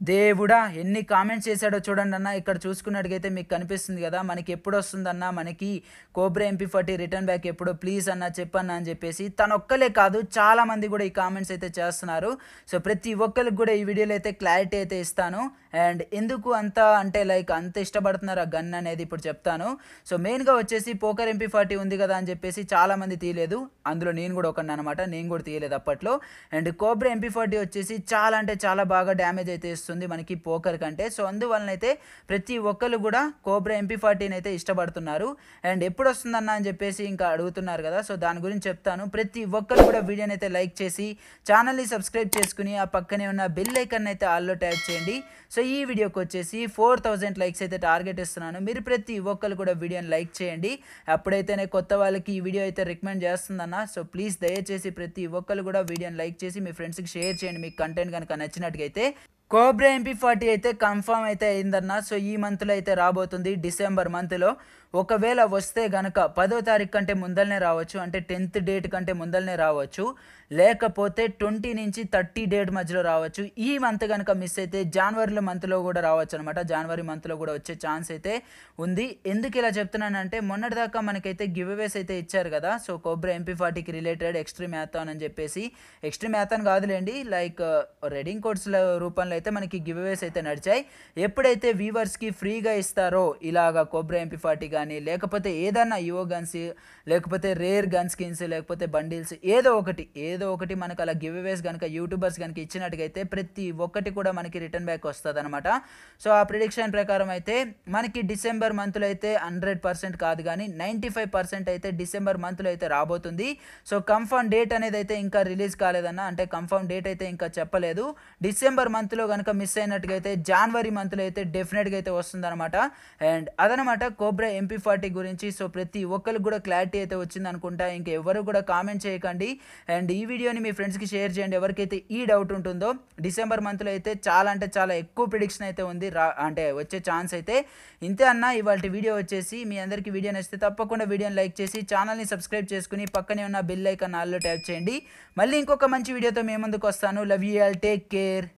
దేవుడా ఎన్ని కామెంట్స్ చేశాడో చూడండి అన్న. ఇక్కడ చూసుకున్నట్టుగైతే మీకు కనిపిస్తుంది కదా, మనకి ఎప్పుడు వస్తుందన్న మనకి కోబ్రా MP40 రిటర్న్ బ్యాక్ ఎప్పుడో, ప్లీజ్ అన్న చెప్పన్న అని చెప్పేసి తనొక్కలే కాదు చాలా మంది కూడా ఈ కామెంట్స్ అయితే చేస్తున్నారు. సో ప్రతి ఒక్కరికి కూడా ఈ వీడియోలో అయితే క్లారిటీ అయితే ఇస్తాను. అండ్ ఎందుకు అంత అంటే లైక్ అంత ఇష్టపడుతున్నారు ఆ గన్ అనేది ఇప్పుడు చెప్తాను. సో మెయిన్గా వచ్చేసి పోకర్ MP40 ఉంది కదా అని చెప్పేసి చాలామంది తీయలేదు, అందులో నేను కూడా ఒకటి అనమాట. నేను కూడా తీయలేదు అప్పట్లో. అండ్ కోబ్రా MP40 వచ్చేసి చాలా అంటే చాలా బాగా డ్యామేజ్ అయితే ఇస్తుంది మనకి పోకర్ కంటే. సో అందువలనైతే ప్రతి ఒక్కరు కూడా కోబ్రా MP40 అయితే ఇష్టపడుతున్నారు. అండ్ ఎప్పుడు వస్తుందన్న అని చెప్పేసి ఇంకా అడుగుతున్నారు కదా, సో దాని గురించి చెప్తాను. ప్రతి ఒక్కరు కూడా వీడియోని అయితే లైక్ చేసి ఛానల్ని సబ్స్క్రైబ్ చేసుకుని ఆ పక్కనే ఉన్న బెల్ ఐకాన్ అయితే ఆల్లో ట్యాప్ చేయండి. సో ఈ వీడియోకి వచ్చేసి 4000 లైక్స్ అయితే టార్గెట్ ఇస్తున్నాను. మీరు ప్రతి ఒక్కరు కూడా వీడియోని లైక్ చేయండి, అప్పుడైతేనే కొత్త వాళ్ళకి ఈ వీడియో అయితే రికమెండ్ చేస్తుందన్న. సో ప్లీజ్ దయచేసి ప్రతి ఒక్కరు కూడా వీడియోని లైక్ చేసి మీ ఫ్రెండ్స్కి షేర్ చేయండి మీకు కంటెంట్ కనుక నచ్చినట్టుగైతే. కోబ్రా MP40 అయితే కన్ఫర్మ్ అయితే అయిందన్న. సో ఈ మంత్లో అయితే రాబోతుంది, డిసెంబర్ మంత్లో. ఒకవేళ వస్తే గనక 10వ తారీఖు కంటే ముందరనే రావచ్చు, అంటే 10th డేట్ కంటే ముందరనే రావచ్చు, లేకపోతే 20 నుంచి 30 డేట్ మధ్యలో రావచ్చు. ఈ మంత్ కనుక మిస్ అయితే జనవరి మంత్లో కూడా రావచ్చు అనమాట. జనవరి మంత్లో కూడా వచ్చే ఛాన్స్ అయితే ఉంది. ఎందుకు ఇలా చెప్తున్నానంటే మొన్నటిదాకా మనకైతే గివ్ అవేస్ అయితే ఇచ్చారు కదా. సో కోబ్రా MP40కి రిలేటెడ్ ఎక్స్ట్రీమ్ మ్యాథాన్ అని చెప్పేసి, ఎక్స్ట్రీమ్ మ్యాథాన్ కాదులేండి, లైక్ రెడింగ్ కోడ్స్ల రూపంలో అయితే మనకి గివ్ అవేస్ అయితే నడిచాయి. ఎప్పుడైతే వ్యూవర్స్కి ఫ్రీగా ఇస్తారో ఇలాగా కోబ్రా MP40 కానీ, లేకపోతే ఏదన్నా ఈవో గన్స్, లేకపోతే రేర్ గన్ స్కిన్స్, లేకపోతే బండిల్స్, ఏదో ఒకటి మనకు అలా గివ్ అవేస్ కనుక యూట్యూబర్స్ కనుక ఇచ్చినట్టుగైతే ప్రతి ఒక్కటి కూడా మనకి రిటర్న్ బ్యాక్ వస్తుంది అనమాట. సో ఆ ప్రిడిక్షన్ ప్రకారం అయితే మనకి డిసెంబర్ మంత్లో అయితే 100% కాదు కానీ 95% అయితే డిసెంబర్ మంత్లో అయితే రాబోతుంది. సో కన్ఫర్మ్ డేట్ అనేది అయితే ఇంకా రిలీజ్ కాలేదన్న, అంటే కన్ఫర్మ్ డేట్ అయితే ఇంకా చెప్పలేదు. డిసెంబర్ మంత్లో కనుక మిస్ అయినట్టుగా అయితే జనవరి మంత్లో అయితే డెఫినెట్గా అయితే వస్తుంది అనమాట. అండ్ అదనమాట కోబ్రా MP40 గురించి. సో ప్రతి ఒక్కరికి కూడా క్లారిటీ అయితే వచ్చింది అనుకుంటా. ఇంకా ఎవరు కూడా కామెంట్ చేయకండి అండ్ ఈ వీడియోని మీ ఫ్రెండ్స్కి షేర్ చేయండి ఎవరికైతే ఈ డౌట్ ఉంటుందో. డిసెంబర్ మంత్లో అయితే చాలా అంటే చాలా ఎక్కువ ప్రిడిక్షన్ అయితే ఉంది, అంటే వచ్చే ఛాన్స్ అయితే. ఇంతే అన్న ఇవాళ వీడియో వచ్చేసి. మీ అందరికీ వీడియో నచ్చితే తప్పకుండా వీడియోని లైక్ చేసి ఛానల్ని సబ్స్క్రైబ్ చేసుకుని పక్కనే ఉన్న బెల్ ఐకాన్ ఆల్లో ట్యాప్ చేయండి. మళ్ళీ ఇంకొక మంచి వీడియోతో మీ ముందుకు వస్తాను. Love you all, take care.